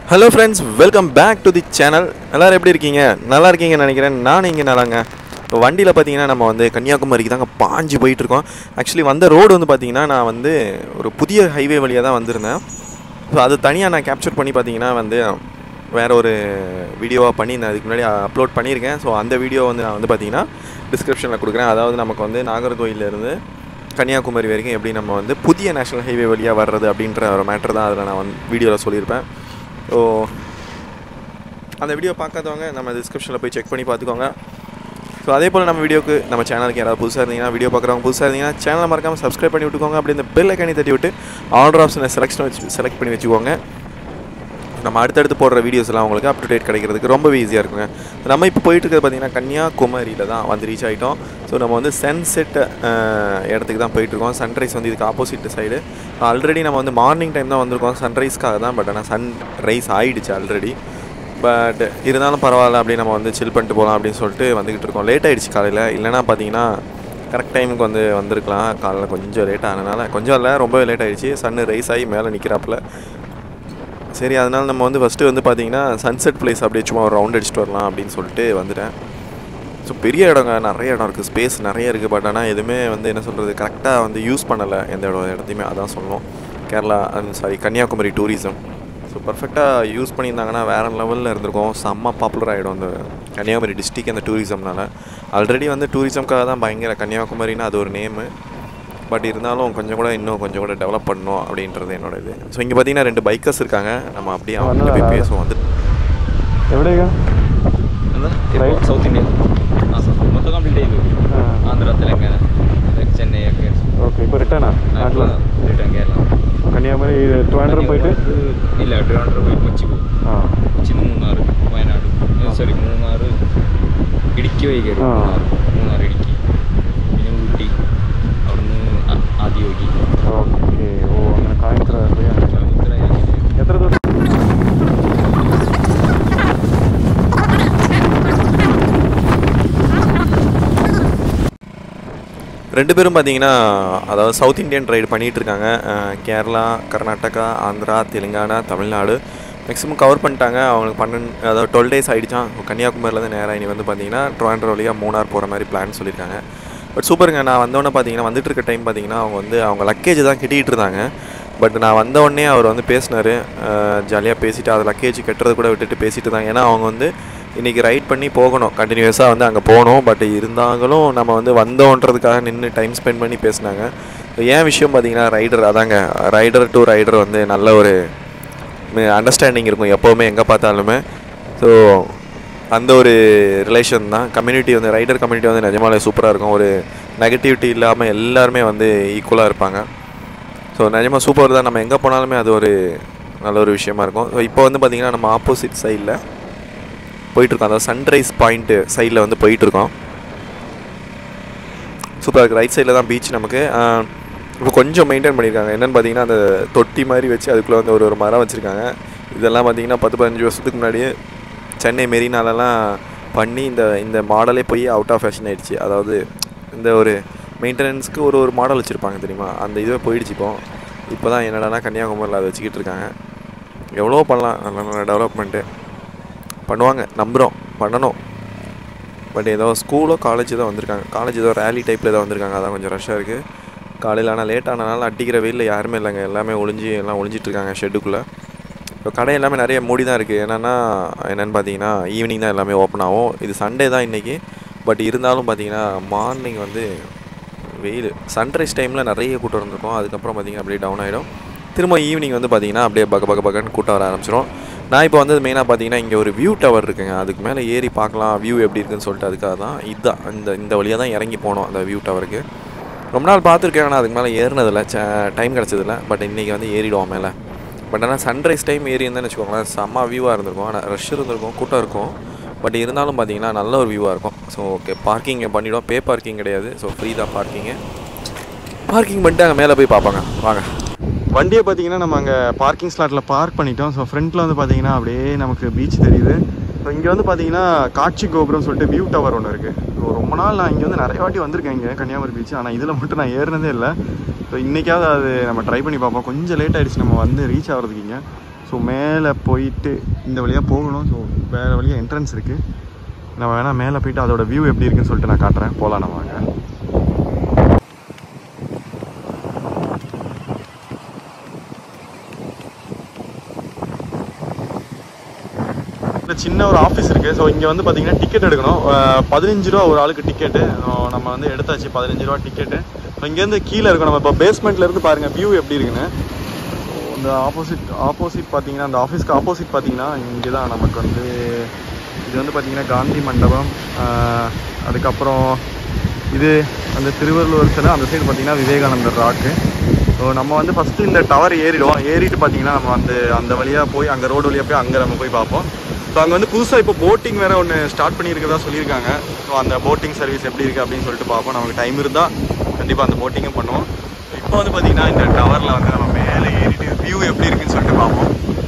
Hello friends, welcome back to the channel. எல்லாரும் எப்படி இருக்கீங்க? நல்லா இருக்கீங்கன்னு நினைக்கிறேன். நான் இங்க நல்லாங்க. இப்போ வண்டியில பாத்தீங்கன்னா நம்ம வந்து கன்னியாகுமரிக்கு தாங்க பாஞ்சு போயிட்டு இருக்கோம். ஆக்சுவலி வந்த ரோடு வந்து பாத்தீங்கன்னா நான் வந்து ஒரு புதிய ஹைவே வழியா தான் வந்திருந்தேன். ஸோ அது தனியாக நான் கேப்சர் பண்ணி பாத்தீங்கன்னா வந்து வேற ஒரு வீடியோவாக பண்ணி நான் அதுக்கு முன்னாடி அப்லோட் பண்ணியிருக்கேன். ஸோ அந்த வீடியோ வந்து நான் வந்து பார்த்தீங்கன்னா டிஸ்கிரிப்ஷனில் கொடுக்குறேன். அதாவது நமக்கு வந்து நாகர்கோயிலேருந்து கன்னியாகுமரி வரைக்கும் எப்படி நம்ம வந்து புதிய நேஷனல் ஹைவே வழியாக வர்றது அப்படின்ற ஒரு மேட்டர் தான் அதில் நான் வந்து வீடியோவில் சொல்லியிருப்பேன். ஸோ அந்த வீடியோ பார்க்காதவங்க நம்ம டிஸ்கிரிப்ஷனில் போய் செக் பண்ணி பார்த்துக்கோங்க. ஸோ அதே போல் நம்ம வீடியோக்கு நம்ம சேனலுக்கு யாராவது புதுசாக இருந்தீங்கன்னா வீடியோ பார்க்குறவங்க புதுசாக இருந்தீங்கன்னா சேனலை மறக்காமல் சப்ஸ்கிரைப் பண்ணி விட்டுக்கோங்க. அப்படி இந்த பெல் ஐக்கானி தட்டி விட்டு ஆர்டர் ஆப்ஷனை செலக்ட் பண்ணி வச்சுக்கோங்க. நம்ம அடுத்தடுத்து போடுற வீடியோஸ் எல்லாம் உங்களுக்கு அப் டு டேட் கிடைக்கிறதுக்கு ரொம்பவே ஈஸியாக இருக்குங்க. நம்ம இப்போ போயிட்டு இருக்கிறது பார்த்திங்கன்னா கன்னியாகுமரியில் தான் வந்து ரீச் ஆகிட்டோம். ஸோ நம்ம வந்து சன்செட் இடத்துக்கு தான் போயிட்டுருக்கோம். சன்ரைஸ் வந்து இதுக்கு ஆப்போசிட் சைடு. ஆல்ரெடி நம்ம வந்து மார்னிங் டைம் தான் வந்திருக்கோம் சன்ரைஸ்க்காக தான். பட் ஆனால் சன்ரைஸ் ஆகிடுச்சு ஆல்ரெடி. பட் இருந்தாலும் பரவாயில்ல அப்படி நம்ம வந்து சில் பண்ணிட்டு போகலாம் அப்படின்னு சொல்லிட்டு வந்துக்கிட்டு இருக்கோம். லேட் ஆகிடுச்சு காலையில். இல்லைனா பார்த்தீங்கன்னா கரெக்ட் டைமுக்கு வந்து வந்திருக்கலாம். காலையில் கொஞ்சம் லேட் ஆனதுனால கொஞ்சம் இல்லை ரொம்பவே லேட் ஆகிடுச்சு. சன்னு ரைஸ் ஆகி மேலே நிற்கிறாப்புல. சரி அதனால் நம்ம வந்து ஃபஸ்ட்டு வந்து பார்த்திங்கன்னா சன்செட் பிளேஸ் அப்படியே சும்மா ஒரு ரவுண்ட் அடிச்சுட்டு வரலாம் அப்படின்னு சொல்லிட்டு வந்துட்டேன். ஸோ பெரிய இடங்க நிறைய இடம் இருக்குது, ஸ்பேஸ் நிறைய இருக்குது. பட் ஆனால் எதுவுமே வந்து என்ன சொல்கிறது கரெக்டாக வந்து யூஸ் பண்ணலை எந்த இடத்தையுமே. அதான் சொல்லணும். கேரளா கன்னியாகுமரி டூரிசம் ஸோ பர்ஃபெக்டாக யூஸ் பண்ணியிருந்தாங்கன்னா வேறு லெவலில் இருந்திருக்கும். செம்ம பாப்புலர் ஆகிடும் அந்த கன்னியாகுமரி டிஸ்ட்ரிக் அந்த டூரிசம்னால. ஆல்ரெடி வந்து டூரிசம்காக தான் பயங்கர கன்னியாகுமரின்னு அது ஒரு நேமு. பட் இருந்தாலும் கொஞ்சம் கூட டெவலப் பண்ணணும் அப்படின்றது என்னோட இது. ஸோ இங்கே பார்த்தீங்கன்னா 2 பைக்கர்ஸ் இருக்காங்க. நம்ம அப்படியே அவங்க போய் பேசுவோம். வந்து எവിടെയാ സൗത്ത് ഇന്ത്യ മൊത്തം കംപ്ലീറ്റ് ചെയ്തു. ആന്ധ്ര, തെലങ്കാന, ചെന്നൈ ഒക്കെ. ഓക്കെ ഇപ്പോൾ റിട്ടേണാ റിട്ടേൺ കേരള. കന്യാകുമാരി ട്രിവാൻഡ്രം പോയിട്ട് ഇല്ല, ട്രിവാൻഡ്രം പോയി കൊച്ചി പോകും. കൊച്ചിയിൽ നിന്ന് മൂന്നാർ, വയനാട്, മൂന്നാർ ഇടുക്കി വഴി കയറും. മൂന്നാർ ഇടുക്കി, പിന്നെ ഊട്ടി, അവിടുന്ന് ആദിയോഗി. ഓക്കെ. ഓ അങ്ങനെ കായംകുളം എത്ര ദിവസം? ரெண்டு பேரும் பார்த்தீங்கன்னா அதாவது சவுத் இந்தியன் ரைடு பண்ணிகிட்டு இருக்காங்க. கேரளா, கர்நாடகா, ஆந்திரா, தெலுங்கானா, தமிழ்நாடு மேக்ஸிமம் கவர் பண்ணிட்டாங்க. அவங்களுக்கு அதாவது 12 days ஆகிடுச்சான். கன்னியாகுமரியிலேருந்து நேராக இனி வந்து பார்த்தீங்கன்னா ட்ரிவாண்ட்ரம் வழியாக மூணார் போகிற மாதிரி பிளான் சொல்லியிருக்காங்க. பட் சூப்பருங்க. நான் வந்தோடனே பார்த்தீங்கன்னா வந்துட்டு இருக்க டைம் பார்த்தீங்கன்னா அவங்க லக்கேஜ் தான் கட்டிகிட்டு இருந்தாங்க. பட் நான் வந்தோடனே அவர் வந்து பேசினார். ஜாலியாக பேசிவிட்டு அதை லக்கேஜ் கட்டுறது கூட விட்டுட்டு பேசிகிட்டு இருந்தாங்க. ஏன்னா அவங்க வந்து இன்றைக்கி ரைட் பண்ணி போகணும், கண்டினியூஸாக வந்து அங்கே போகணும். பட் இருந்தாலும் நம்ம வந்து வந்தோன்றதுக்காக நின்று டைம் ஸ்பெண்ட் பண்ணி பேசினாங்க. ஏன் விஷயம் பார்த்தீங்கன்னா ரைடர் டு ரைடர் வந்து நல்ல ஒரு அண்டர்ஸ்டாண்டிங் இருக்கும் எப்போவுமே எங்கே பார்த்தாலுமே. ஸோ அந்த ஒரு ரிலேஷன் தான். கம்யூனிட்டி வந்து ரைடர் கம்யூனிட்டி வந்து நிஜமாலே சூப்பராக இருக்கும். ஒரு நெகட்டிவிட்டி இல்லாமல் எல்லாருமே வந்து ஈக்குவலாக இருப்பாங்க. ஸோ நிஜமாக சூப்பர் தான். நம்ம எங்கே போனாலுமே அது ஒரு நல்ல ஒரு விஷயமா இருக்கும். ஸோ இப்போ வந்து பார்த்திங்கன்னா நம்ம ஆப்போசிட் சைடில் போயிட்டுருக்கோம். அதாவது சன்ரைஸ் பாயிண்ட்டு சைடில் வந்து போயிட்டுருக்கோம். சூப்பராக இருக்குது. ரைட் சைடில் தான் பீச் நமக்கு. இப்போ கொஞ்சம் மெயின்டைன் பண்ணியிருக்காங்க. என்னென்னு பார்த்தீங்கன்னா அந்த தொட்டி மாதிரி வச்சு அதுக்குள்ளே வந்து ஒரு மரம் வச்சுருக்காங்க. இதெல்லாம் பார்த்திங்கன்னா 10-15 வருஷத்துக்கு முன்னாடியே சென்னை மெரினாலலாம் பண்ணி இந்த மாடலே போய் அவுட் ஆஃப் ஃபேஷன் ஆகிடுச்சு. அதாவது இந்த ஒரு மெயின்டெனன்ஸ்க்கு ஒரு மாடல் வச்சுருப்பாங்க தெரியுமா, அந்த இதுவே போயிடுச்சு. இப்போ தான் என்னடானா கன்னியாகுமரியில் அதை வச்சுக்கிட்டு இருக்காங்க. எவ்வளோ பண்ணலாம், நல்ல டெவலப்மெண்ட்டு பண்ணுவாங்க, நம்புகிறோம், பண்ணணும். பட் ஏதோ ஸ்கூலோ காலேஜ் தான் வந்திருக்காங்க. காலேஜ் ஏதோ ரேலி டைப்பில் தான் வந்திருக்காங்க. அதான் கொஞ்சம் ரஷ்ஷாக இருக்குது. காலையில் ஆனால் லேட் ஆனதுனால அடிக்கிற வெயிலில் யாருமே இல்லைங்க. எல்லாமே ஒளிஞ்சிட்ருக்காங்க ஷெட்டுக்குள்ளே. இப்போ கடை எல்லாமே நிறைய மூடி தான் இருக்குது. என்னென்னு பார்த்தீங்கன்னா ஈவினிங் தான் எல்லாமே ஓப்பன் ஆகும். இது சண்டே தான் இன்றைக்கி. பட் இருந்தாலும் பார்த்தீங்கன்னா மார்னிங் வந்து வெயில் சன்ரைஸ் டைமில் நிறைய கூட்டம் இருந்திருக்கும். அதுக்கப்புறம் பார்த்திங்கன்னா அப்படியே டவுன் ஆகிடும். திரும்ப ஈவினிங் வந்து பார்த்திங்கன்னா அப்படியே பக்கன்னு கூட்டம் வர ஆரம்பிச்சிடும். நான் இப்போ வந்து மெயினாக பார்த்தீங்கன்னா இங்கே ஒரு வியூ டவர் இருக்குங்க. அதுக்கு மேலே ஏறி பார்க்கலாம் வியூ எப்படி இருக்குதுன்னு சொல்லிட்டு அதுக்காக தான் இதுதான் இந்த வழியாக தான் இறங்கி போனோம் அந்த வியூ டவருக்கு. ரொம்ப நாள் பார்த்துருக்கேன். ஆனால் அதுக்கு மேலே ஏறினதில்லை, டைம் கிடச்சதில்லை. பட் இன்றைக்கி வந்து ஏறிடுவோம் மேலே. பட் ஆனால் சன்ரைஸ் டைம் ஏறி இருந்தேன்னு வச்சுக்கோங்களேன், செம்ம வியூவாக இருந்திருக்கும். ஆனால் ரஷ் இருந்திருக்கும், கூட்டம் இருக்கும். பட் இருந்தாலும் பார்த்தீங்கன்னா நல்ல ஒரு வியூவாக இருக்கும். ஸோ ஓகே, பார்க்கிங் பண்ணிவிடுவோம். பே பார்க்கிங் கிடையாது. ஸோ ஃப்ரீ தான் பார்க்கிங் பண்ணிட்டு அங்கே மேலே போய் பார்ப்பாங்க. வாங்க. வண்டியை பார்த்தீங்கன்னா நம்ம அங்கே பார்க்கிங் ஸ்லாட்டில் பார்க் பண்ணிட்டோம். ஸோ ஃப்ரண்ட்டில் வந்து பார்த்தீங்கன்னா அப்படியே நமக்கு பீச் தெரியுது. ஸோ இங்கே வந்து பார்த்தீங்கன்னா காட்சி கோபுரம் சொல்லிட்டு வியூ டவர் ஒன்று இருக்குது. ஸோ ரொம்ப நாள் நான் இங்கே வந்து நிறைய வாட்டி வந்திருக்கேன் இங்கே கன்னியாகுமரி பீச். ஆனால் இதில் மட்டும் நான் ஏறினதே இல்லை. ஸோ இன்றைக்காவது அது நம்ம ட்ரை பண்ணி பார்ப்போம். கொஞ்சம் லேட் ஆகிடுச்சு நம்ம வந்து ரீச் ஆகிறதுக்கு. இங்கே ஸோ மேலே போயிட்டு இந்த வழியாக போகணும். ஸோ வேறு வழியாக என்ட்ரன்ஸ் இருக்குது. நம்ம வேணால் மேலே போயிட்டு அதோட வியூ எப்படி இருக்குன்னு சொல்லிட்டு நான் காட்டுறேன். போகலாம் நம்ம வாங்க. சின்ன ஒரு ஆஃபீஸ் இருக்குது. ஸோ இங்கே வந்து பார்த்தீங்கன்னா டிக்கெட் எடுக்கணும். 15 ரூபா ஒரு ஆளுக்கு டிக்கெட்டு. நம்ம வந்து எடுத்தாச்சு 15 ரூபா டிக்கெட்டு. ஸோ இங்கேருந்து கீழே இருக்கும். நம்ம இப்போ பேஸ்மெண்ட்லேருந்து பாருங்கள் வியூ எப்படி இருக்குன்னு. இந்த ஆப்போசிட் பார்த்தீங்கன்னா அந்த ஆஃபீஸ்க்கு ஆப்போசிட் பார்த்தீங்கன்னா இங்கே தான் நமக்கு வந்து இது வந்து பார்த்தீங்கன்னா காந்தி மண்டபம். அதுக்கப்புறம் இது அந்த திருவள்ளுவர் சிலை. அந்த சைடு பார்த்தீங்கன்னா விவேகானந்தர் ராக்கு. ஸோ நம்ம வந்து ஃபஸ்ட்டு இந்த டவர் ஏறிட்டு பார்த்தீங்கன்னா நம்ம வந்து அந்த வழியாக போய் அங்கே ரோடு வழியாக போய் அங்கே நம்ம போய் பார்ப்போம். ஸோ அங்கே வந்து புதுசாக இப்போ போட்டிங் வேறு ஒன்று ஸ்டார்ட் பண்ணியிருக்கிறதா சொல்லியிருக்காங்க. ஸோ அந்த போட்டிங் சர்வீஸ் எப்படி இருக்குது அப்படின்னு சொல்லிட்டு பார்ப்போம். நமக்கு டைம் இருந்தால் கண்டிப்பாக அந்த போட்டிங்கும் பண்ணுவோம். இப்போ வந்து பார்த்தீங்கன்னா இந்த டவரில் வந்து நம்ம மேலே ஏறிட்டு வியூ எப்படி இருக்குன்னு சொல்லிட்டு பார்ப்போம்.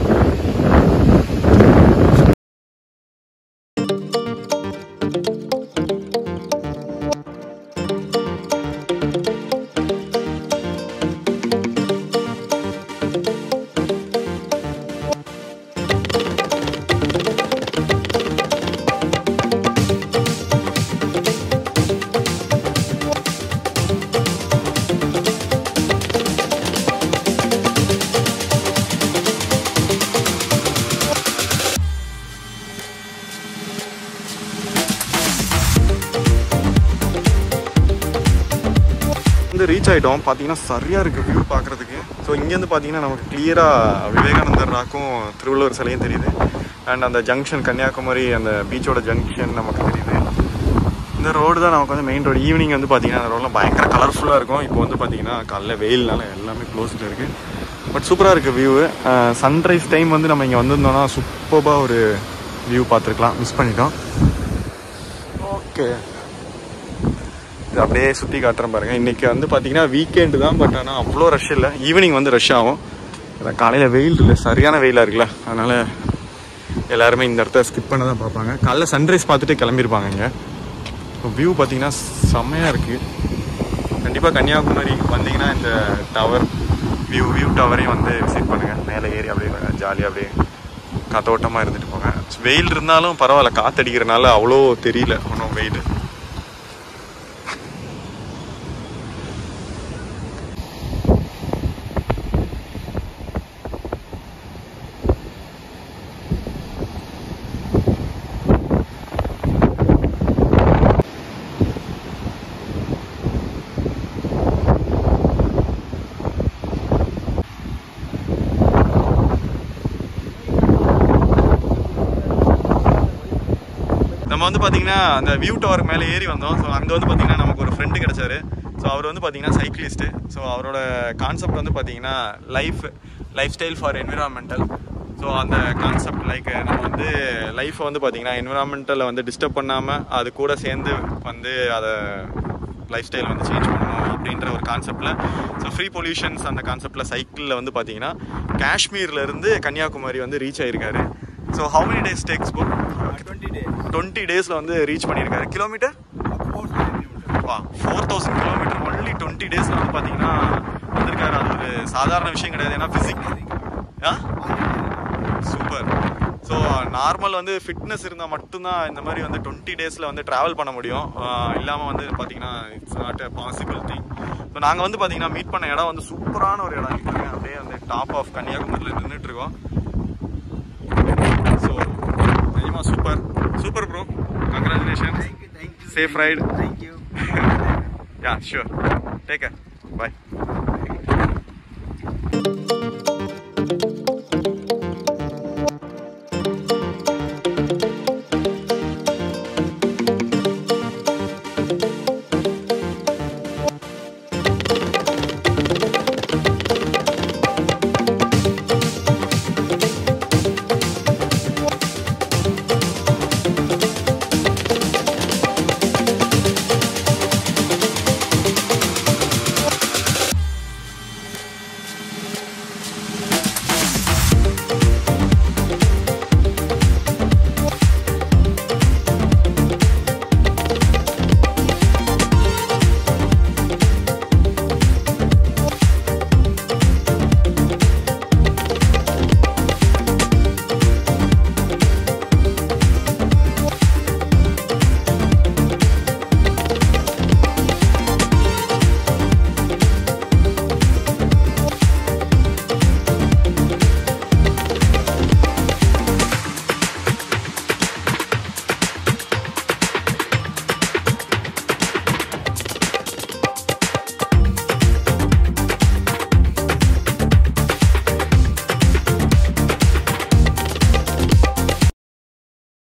ரீச் ஆகிட்டோம். பார்த்தீங்கன்னா சரியாக இருக்குது வியூ பார்க்குறதுக்கு. ஸோ இங்கேருந்து பார்த்தீங்கன்னா நமக்கு கிளியராக விவேகானந்தர் ராக்கும் திருவள்ளுவர் சிலையும் தெரியுது. அண்ட் அந்த ஜங்ஷன் கன்னியாகுமரி அந்த பீச்சோட ஜங்ஷன் நமக்கு தெரியுது. இந்த ரோடு தான் நமக்கு வந்து மெயின் ரோடு. ஈவினிங் வந்து பார்த்தீங்கன்னா அந்த ரோடெலாம் பயங்கர கலர்ஃபுல்லாக இருக்கும். இப்போ வந்து பார்த்தீங்கன்னா காலைல வெயில்னால எல்லாமே க்ளோஸ்டில் இருக்குது. பட் சூப்பராக இருக்குது வியூவு. சன்ரைஸ் டைம் வந்து நம்ம இங்கே வந்திருந்தோம்னா சூப்பராக ஒரு வியூ பார்த்துருக்கலாம். மிஸ் பண்ணிட்டோம். ஓகே, இது அப்படியே சுற்றி காட்டுறேன் பாருங்கள். இன்றைக்கி வந்து பார்த்தீங்கன்னா வீக்கெண்டு தான். பட் ஆனால் அவ்வளோ ரஷ் இல்லை. ஈவினிங் வந்து ரஷ் ஆகும். காலையில் வெயில் இல்லை, சரியான வெயிலாக இருக்குல்ல. அதனால் எல்லாருமே இந்த இடத்த ஸ்கிப் பண்ண தான் பார்ப்பாங்க. காலைல சன்ரைஸ் பார்த்துட்டு கிளம்பியிருப்பாங்க. இங்கே வியூ பார்த்தீங்கன்னா செம்மையாக இருக்குது. கண்டிப்பாக கன்னியாகுமரி வந்தீங்கன்னா இந்த டவர் வியூ டவரையும் வந்து விசிட் பண்ணுங்கள். மேலே ஏறி அப்படியே ஜாலியாக அப்படியே காத்தோட்டமாக இருந்துட்டு போங்க. வெயில் இருந்தாலும் பரவாயில்ல, காற்றடிக்கிறனால அவ்வளோ தெரியல ஒன்றும் வெயில். நம்ம வந்து பார்த்தீங்கன்னா அந்த வியூ டவர் மேலே ஏறி வந்தோம். ஸோ அங்கே வந்து பார்த்தீங்கன்னா நமக்கு ஒரு ஃப்ரெண்டு கிடச்சாரு. ஸோ அவர் வந்து பார்த்தீங்கன்னா சைக்கிளிஸ்ட்டு. ஸோ அவரோட கான்செப்ட் வந்து பார்த்தீங்கன்னா lifestyle for environmental. So அந்த கான்செப்ட் லைக் நம்ம வந்து லைஃப்பை வந்து பார்த்தீங்கன்னா என்விரான்மெண்டலை வந்து டிஸ்டர்ப் பண்ணாமல் அது கூட சேர்ந்து வந்து அதை லைஃப் ஸ்டைலை வந்து சேஞ்ச் பண்ணணும் அப்படின்ற ஒரு கான்செப்டில். ஸோ ஃப்ரீ பொல்யூஷன்ஸ் அந்த கான்செப்டில் சைக்கிளில் வந்து பார்த்தீங்கன்னா காஷ்மீர்லேருந்து கன்னியாகுமரி வந்து ரீச் ஆகிருக்காரு. So how many days takes போ? 20 டேஸில் வந்து ரீச் பண்ணியிருக்காரு. கிலோமீட்டர் 4000 கிலோமீட்டர் ஒன்லி 20 டேஸில் வந்து பார்த்தீங்கன்னா வந்திருக்காரு. அது ஒரு சாதாரண விஷயம் கிடையாது. ஏன்னா சூப்பர். ஸோ நார்மல் வந்து ஃபிட்னஸ் இருந்தால் மட்டும்தான் இந்த மாதிரி வந்து 20 டேஸில் வந்து ட்ராவல் பண்ண முடியும். இல்லாமல் வந்து பார்த்தீங்கன்னா it's not a possible thing. So நாங்கள் வந்து பார்த்தீங்கன்னா மீட் பண்ண இடம் வந்து சூப்பரான ஒரு இடம். அப்படியே வந்து டாப் ஆஃப் கன்னியாகுமரியில் நின்றுட்டுருக்கோம். ஸோ நிஜமா super bro. Congratulation. Safe ride. Thank you. Yeah sure. Take care. Bye.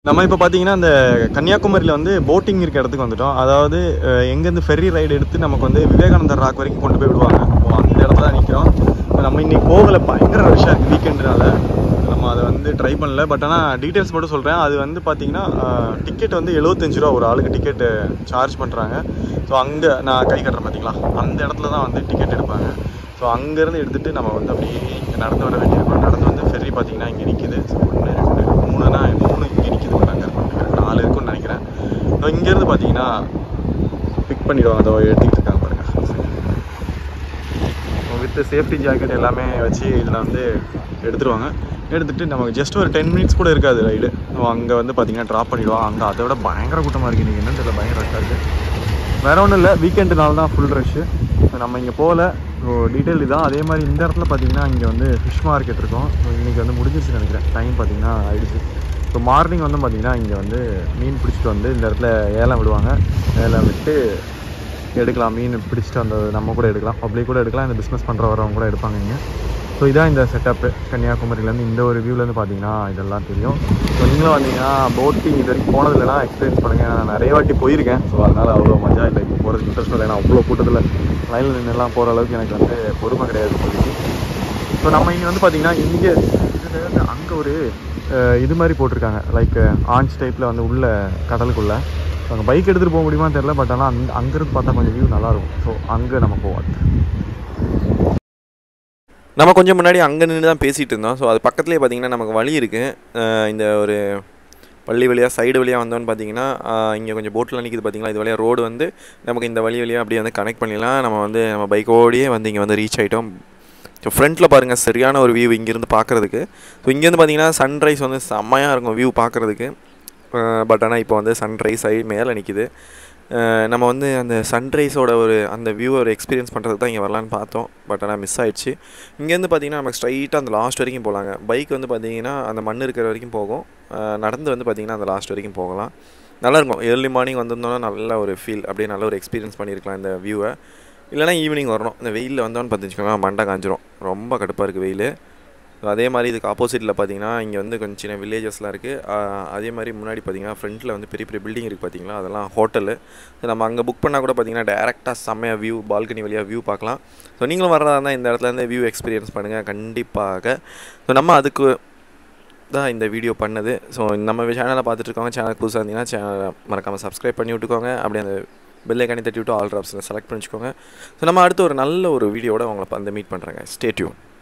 நம்ம இப்போ பார்த்தீங்கன்னா இந்த கன்னியாகுமரியில் வந்து போட்டிங் இருக்க இடத்துக்கு வந்துட்டோம். அதாவது எங்கேருந்து ஃபெர்ரி ரைடு எடுத்து நமக்கு வந்து விவேகானந்தர் ராக் வரைக்கும் கொண்டு போய் விடுவாங்க. அந்த இடத்துல தான் நிற்கிறோம். நம்ம இன்றைக்கி போகலை, பயங்கர ரஷ்ஷாக இருக்குது வீக்கெண்டுனால. நம்ம அதை வந்து ட்ரை பண்ணல. பட் ஆனால் டீட்டெயில்ஸ் மட்டும் சொல்கிறேன். அது வந்து பார்த்திங்கன்னா டிக்கெட் வந்து 75 ரூபா ஒரு ஆளுக்கு டிக்கெட்டு சார்ஜ் பண்ணுறாங்க. ஸோ அங்கே நான் கை கட்டுறேன் பார்த்தீங்களா, அந்த இடத்துல தான் வந்து டிக்கெட் எடுப்பாங்க. ஸோ அங்கேருந்து எடுத்துகிட்டு நம்ம வந்து அப்படியே இங்கே நடந்து வர வேண்டியிருக்கோம். நடந்து வந்து ஃபெர்ரி பார்த்திங்கன்னா இங்கே நிற்கிது. 1 2 3 இங்கே நிற்கிது. நாங்கள் 4 இருக்குன்னு நினைக்கிறேன். ஸோ இங்கேருந்து பார்த்தீங்கன்னா பிக் பண்ணிவிடுவாங்க. அதை எடுத்துக்கிட்டு இருக்காங்க பாருங்கள். வித் சேஃப்டி ஜாக்கெட் எல்லாமே வச்சு இதில் வந்து எடுத்துருவாங்க. எடுத்துகிட்டு நமக்கு ஜஸ்ட் ஒரு 10 மினிட்ஸ் கூட இருக்காது ரைடு. அங்கே வந்து பார்த்திங்கன்னா ட்ராப் பண்ணிவிடுவாங்க. அங்கே அதை விட பயங்கர கூட்டமாக இருக்குது. நீங்கள் என்னன்னு தெரியல, பயங்கர ரஷ்ஷாக இருக்குது. வேறு ஒன்றும் இல்லை, வீக்கெண்டுனால தான் ஃபுல் ரஷ்ஷு. நம்ம இங்கே போகல. ஸோ டீட்டெயில் இதுதான். அதே மாதிரி இந்த இடத்துல பார்த்திங்கன்னா இங்கே வந்து ஃபிஷ் மார்க்கெட் இருக்கும். ஸோ இன்றைக்கி வந்து முடிஞ்சிருச்சுன்னு நினைக்கிறேன். டைம் பார்த்திங்கன்னா ஆயிடுச்சு. ஸோ மார்னிங் வந்து பார்த்திங்கன்னா இங்கே வந்து மீன் பிடிச்சிட்டு வந்து இந்த இடத்துல ஏலம் விடுவாங்க. ஏலம் விட்டு எடுக்கலாம். மீன் பிடிச்சிட்டு அந்த நம்ம கூட எடுக்கலாம், பப்ளிக் கூட எடுக்கலாம், இந்த பிஸ்னஸ் பண்ணுற வரவங்க கூட எடுப்பாங்க இங்கே. ஸோ இதான் இந்த செட்டப்பு. கன்னியாகுமரியிலேருந்து இந்த ஒரு வியூலேருந்து பார்த்தீங்கன்னா இதெல்லாம் தெரியும். ஸோ நீங்களும் வந்தீங்கன்னா போட்டிங் இது வரைக்கும் போனதில்லைனா எக்ஸ்பீரியன்ஸ் பண்ணுங்கள். நான் நிறைய வாட்டி போயிருக்கேன். ஸோ அதனால் அவ்வளோ மஜா இல்லை. இப்போ போகிறதுக்கு இன்ட்ரெஸ்ட் இல்லை. ஏன்னா அவ்வளோ கூட்டத்தில் லைனில் நின்றுலாம் போகிற அளவுக்கு எனக்கு வந்து பொறுமை கிடையாது சொல்லிட்டு. ஸோ நம்ம இங்கே வந்து பார்த்திங்கன்னா இங்கே இதுலேருந்து அங்கே ஒரு இது மாதிரி போட்டிருக்காங்க, லைக் ஆன்ச் டைப்பில் வந்து உள்ள கடலுக்குள்ளே. ஸோ அங்கே பைக் எடுத்துகிட்டு போக முடியுமான்னு தெரில. பட் ஆனால் அங்கேருந்து பார்த்தா கொஞ்சம் வியூ நல்லாயிருக்கும். ஸோ அங்கே நம்ம போவோம். நம்ம கொஞ்சம் முன்னாடி அங்கே நின்று தான் பேசிகிட்டு இருந்தோம். ஸோ அது பக்கத்துலேயே பார்த்திங்கன்னா நமக்கு வழி இருக்குது. இந்த ஒரு பள்ளி வழியாக சைடு வழியாக வந்தோன்னு பார்த்தீங்கன்னா இங்கே கொஞ்சம் போட்டில் நிற்கிது பார்த்தீங்களா. இது வழியாக ரோடு வந்து நமக்கு இந்த வழி வழியாக அப்படியே வந்து கனெக்ட் பண்ணிடலாம். நம்ம பைக்கோடையே வந்து இங்கே வந்து ரீச் ஆகிட்டோம். ஸோ ஃப்ரண்ட்டில் பாருங்கள், சரியான ஒரு வியூ இங்கேருந்து பார்க்குறதுக்கு. ஸோ இங்கேருந்து பார்த்திங்கன்னா சன்ரைஸ் வந்து செம்மையாக இருக்கும் வியூ பார்க்குறதுக்கு. பட் ஆனால் இப்போ வந்து சன்ரைஸ் ஆகி மேலே நிற்கிது. நம்ம வந்து அந்த சன்ரைஸோட அந்த வியூவை எக்ஸ்பீரியன்ஸ் பண்ணுறதுக்கு தான் இங்கே வரலான்னு பார்த்தோம். பட் ஆனால் மிஸ் ஆகிடுச்சு. இங்கேருந்து பார்த்திங்கன்னா நமக்கு ஸ்ட்ரைட்டாக அந்த லாஸ்ட் வரைக்கும் போகலாங்க. பைக் வந்து பார்த்திங்கன்னா அந்த மண் இருக்கிற வரைக்கும் போகும். நடந்து வந்து பார்த்திங்கன்னா அந்த லாஸ்ட் வரைக்கும் போகலாம். நல்லாயிருக்கும். ஏர்லி மார்னிங் வந்திருந்தோன்னா நல்ல ஒரு ஃபீல், அப்படியே நல்ல ஒரு எக்ஸ்பீரியன்ஸ் பண்ணியிருக்கலாம் இந்த வியூவை. இல்லைனா ஈவினிங் வரணும். இந்த வெயிலில் வந்தோன்னு பார்த்துச்சுக்கோங்க, மண்டை காஞ்சிரும். ரொம்ப கடுப்பாக இருக்குது வெயில். அதே மாதிரி இதுக்கு ஆப்போசிட்டில் பார்த்திங்கன்னா இங்கே வந்து கொஞ்சம் சின்ன வில்லேஜஸ்லாம் இருக்குது. அதே மாதிரி முன்னாடி பார்த்திங்கன்னா ஃப்ரண்ட்டில் வந்து பெரிய பெரிய பில்டிங் இருக்குது பார்த்திங்களா, அதெல்லாம் ஹோட்டலு. நம்ம அங்கே புக் பண்ணால் கூட பார்த்திங்கன்னா டேரெக்டாக செம்மையாக வியூ, பால்கனி வழியாக வியூ பார்க்கலாம். ஸோ நீங்களும் வர்றதா இருந்தால் இந்த இடத்துலேருந்து வியூ எக்ஸ்பீரியன்ஸ் பண்ணுங்கள் கண்டிப்பாக. ஸோ நம்ம அதுக்கு தான் இந்த வீடியோ பண்ணது. ஸோ நம்ம சேனலை பார்த்துட்ருக்கோங்க, சேனல் புதுசாக இருந்தீங்கன்னா சேனலை மறக்காமல் சப்ஸ்கிரைப் பண்ணி விட்டுக்கோங்க. அப்படியே அந்த பெல் ஐக்கானை தட்டி விட்டு ஆல் ஆப்ஷனை செலக்ட் பண்ணிச்சுக்கோங்க. ஸோ நம்ம அடுத்து ஒரு நல்ல ஒரு வீடியோட உங்களை வந்து மீட் பண்ணுறேங்க. Stay tune.